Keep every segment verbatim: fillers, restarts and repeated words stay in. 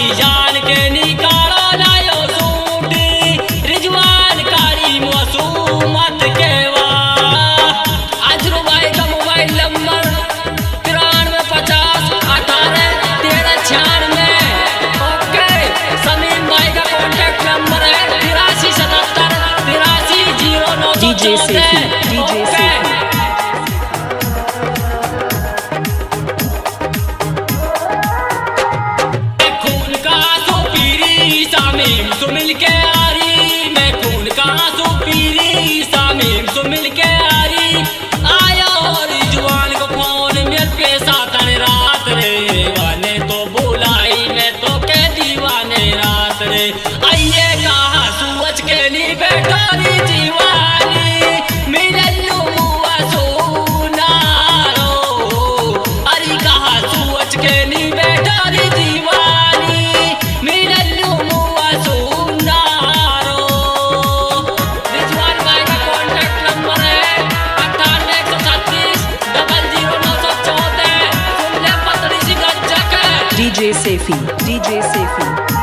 जान के निकालो लायो सूट रिजवान कारी मौसूमत के अजरू भाई का मोबाइल नंबर तिरानवे पचास अठारह तेरह छियानवे। ओके समीम भाई का कॉन्टेक्ट नंबर है तिरासी सतहत्तर तिरासी जीरो नौ सौ चौदह। सो मिल के आरी मैं खून का आंसू पीरी सामीम सो मिल के आरी आया और जुआन को फोन में पे सातन रात रे वाने तो बुलाई मैं तो के दीवाने रात रे आइए कहा सूरज के नी बैठा री जीवानी मिलनु मुआ सोनारो अरे कहा सूरज के नी बैठा री जीवानी मिलनु डीजे सेफी डीजे सेफी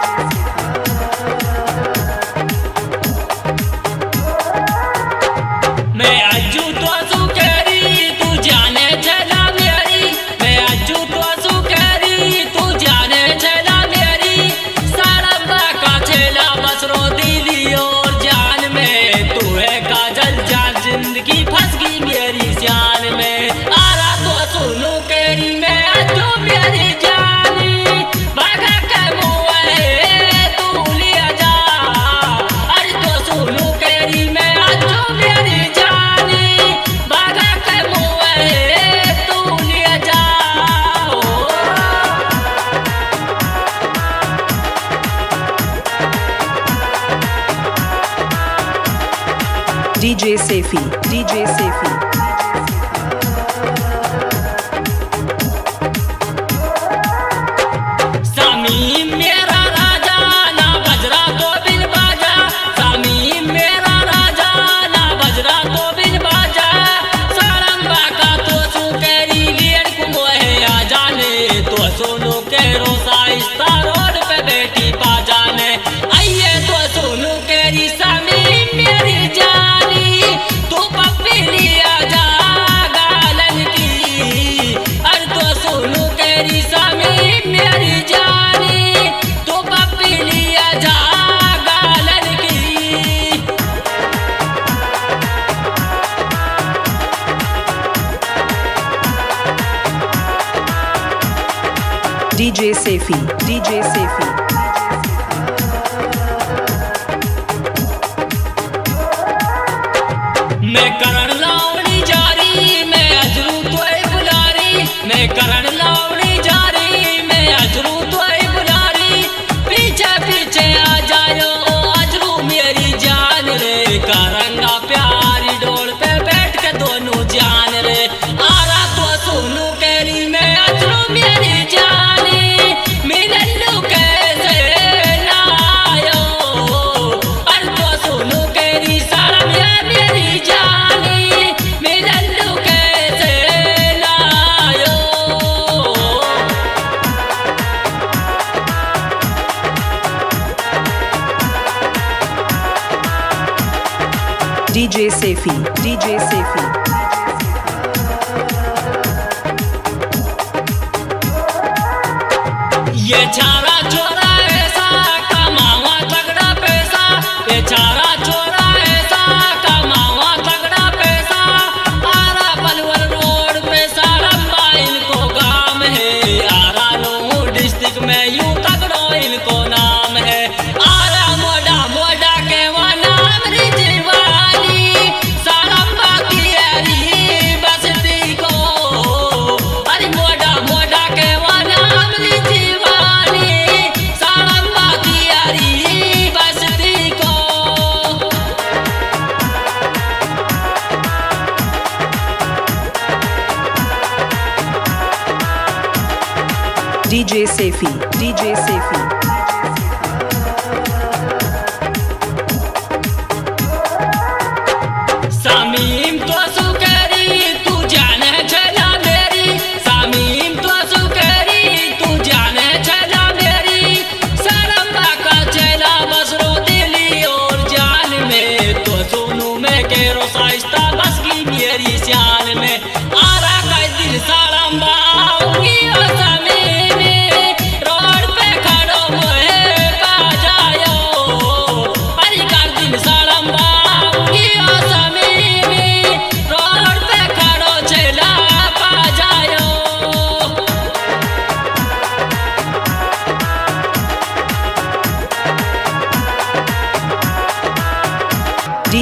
मैं अज्जू तो सुकरी तू जाने चला मेरी मैं अज्जू तो सुकरी तू जाने चला मेरी सारा का चला बस रो दिली और जान में तू है काजल जान जिंदगी फंस गई मेरी जान में आ रहा तो सुनो केरी मैं अज्जू मेरी जान डीजे सेफी डीजे सेफी सामीम मेरा राजा ना बजरा तो बिन बाजा सामीम मेरा राजा ना बजरा तो बिन बाजा सारंगा का तो सुकेरी लेर को है आ जाने तो सोनू के रोसा इस्ता रोड पे बेटी पा जाने आइए तो सोनू केरी सामीम मेरी जान तो पप्पी लिया जा गालन की अर तो सोनू केरी सामीम मेरी जानी तो पप्पी लिया जा गालन की। डीजे सेफी डीजे सेफी मैं करण लावणी जारी मैं अजरू तो बुलारी मैं करण लावणी जारी मैं अजरू तो बुलारी पीछे पीछे आ जायो अजरू मेरी जान रे करंगा प्यारी डोल पे बैठ के दोनों जान रे आ रहा तो सोनू केरी मैं अजरू मेरी जानी मिलनु कैसे लायो अर तो सोनू केरी सारा मेरी जानी मिलनु कैसे लायो। डीजे सेफी डीजे सेफी ये चारा चोरा ऐसा कमावा तगड़ा पैसा ये चारा चोरा ऐसा कमावा तगड़ा पैसा आरा पलवल रोड पे सारंबा इनको गाम है आरा नो डिस्ट्रिक्ट में यूं तगड़ो इनको नाम है आरा मोड़ा मोड़ा के वो नाम री जीवानी सारंबा की एरी बसती को अरे मोड़ा मोड़ा के वो नाम री डीजे सेफी डीजे सेफी सामीम तो सुकरी तू जाने चला मेरी सामीम तो सुकरी तू जाने चला मेरी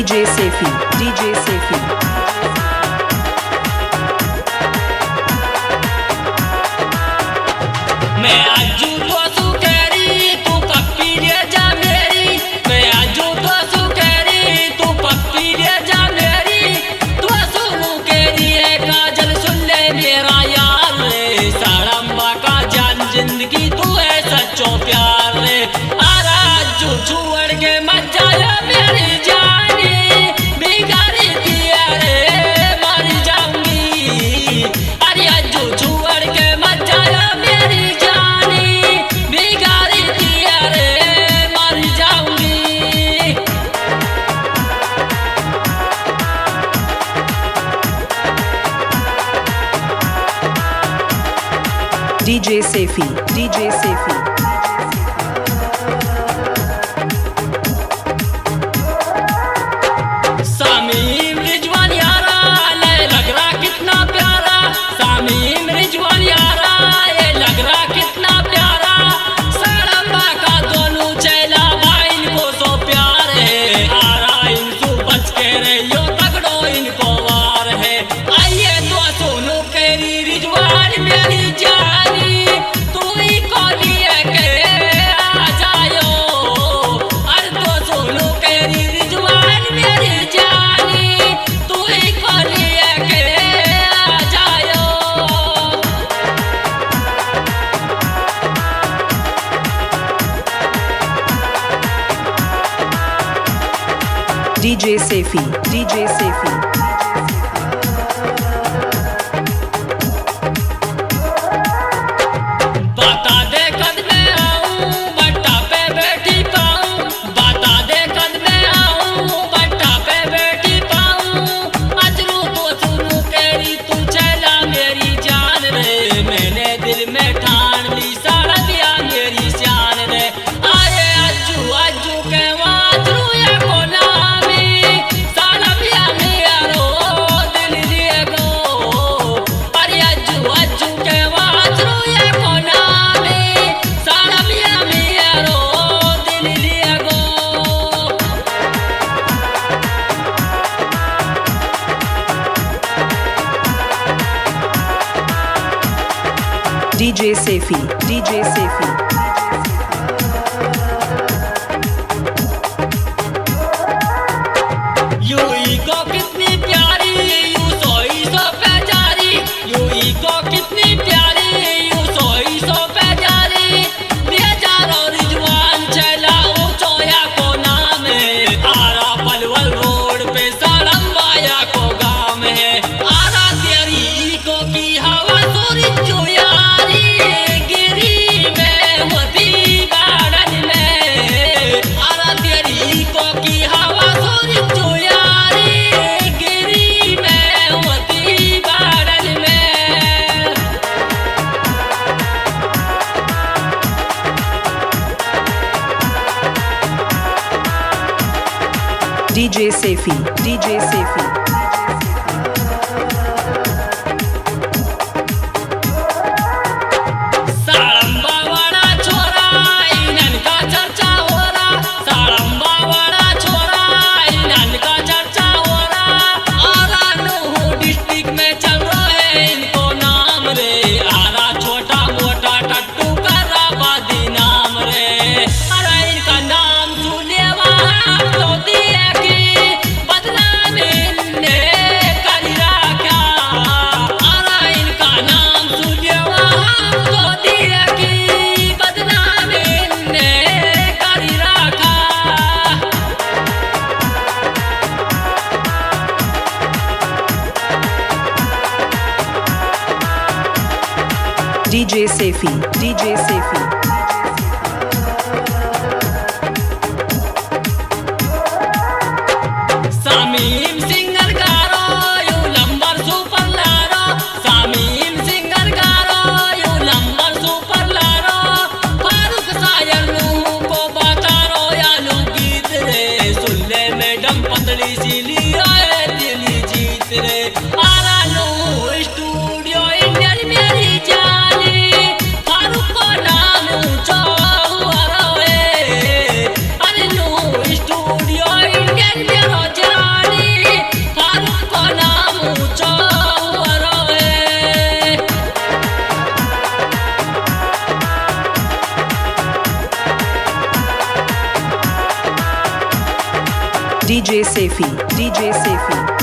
DJ Saifi, DJ Saifi. मैं आजू तो सुकरी तू पप्पी ले जा मेरी, मैं आजू तो सुकरी तू पप्पी ले जा मेरी, तू सुनू के लिए काजल सुन ले मेरा यार रे, साड़म्बा का जान जिंदगी तू है सच्चो प्यार रे, आरा आजू छोड़ के मत जाया मेरी जानी, बिगाड़ी दिया रे मर जाऊंगी, अरे आजू छोड़ के मत जाया मेरी DJ Saifi, DJ Saifi. सामीम Rizwan यारा ले लग रहा कितना प्यारा, सामीम रिजवान यारा ये लग रहा कितना प्यारा, साड़म्बा का दोनों चेला भाई को सो प्यार है, आरा इनको बच के रहियो तगड़ो इनको वार है, आइए तो सोनू केरी रिजवान मेरी जानी, तू ही को लिए के आ जायो, अरे तो सोनू केरी रिजवान मेरी जानी, तू ही को लिए के आ जायो। DJ Saifi, DJ Saifi. बता दे कद में आऊं बट्टा पे बैठी पाऊं, बता दे कद में आऊं बट्टा पे बैठी पाऊं, अजरू तो सुनू केरी तू चला मेरी जान रे, मैंने दिल में ठान ली साड़िया मेरी शान रे, आए अज्जू अज्जू के वाजरू या को नामी, साड़िया मेरो दिल लिए गो, अरे अज्जू अज्जू के वाजरू या को नामी, साड़िया मेरो दिल लिए गो। DJ Saifi, DJ Saifi. यूं को कितनी प्यारी यूं सोई सो प्यारी, यूं को कितनी प्यारी यूं सोई सो प्यारी, बेचारो रिजवान चला ऊंचोया को नाम है, आरा पलवल रोड पे साड़म्बाया को गांव है, आरा तेरी को की हवा सूरी जो यारी, गिरी में होती गार्डन में, आरा तेरी को की हवा सूरी जो यारी, गिरी में होती गार्डन में। DJ Saifi, DJ Saifi. साड़म्बा वाला छोरा इनन का चर्चा हो रहा, साड़म्बा वाला छोरा इनन का चर्चा हो रहा, आरा नूह डिस्ट्रिक्ट में चल रहा है इनको नाम रे, आरा छोटा मोटा टट्टू का राबादी नाम रे, अरे इनका नाम सुने वहाँ तो दिए की बदनाम इनने कर रखा, आरा इनका नाम सुने वहाँ तो दिए की बदनाम इनने कर रखा। DJ Saifi, DJ Saifi. Samim singer गारो यू लंबर सुपर लारो, सामीम सिंगर गारो यू लंबर सुपर लारो, फारूक शायर नूह को बतारो या लू गीत रे, सुन ले मैडम पतली सी लिया है दिली जीत रे, आरा नूह स्टूडियो इंडियन मेरी जानी, फारूक को नाम D J Safi, D J Safi.